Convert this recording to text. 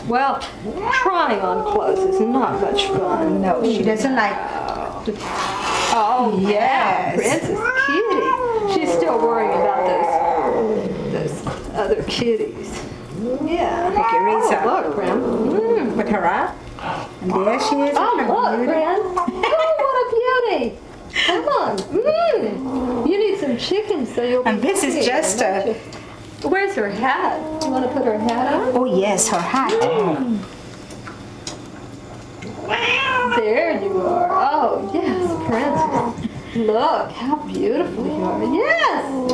Well, trying on clothes is not much fun. No, she doesn't like. Oh, Yes. Princess Kitty. She's still worrying about those other kitties. Yeah. Okay, raise Oh, up. look, Grim. Put her up. And there she is. Oh, with her look, beauty. Grim. Oh, what a beauty. Come on. You need some chicken so you'll be And this is happy, just don't a. you? Where's her hat? You want to put her hat on? Oh yes, her hat. There you are. Oh, yes, Princess. Look how beautiful you are. Yes.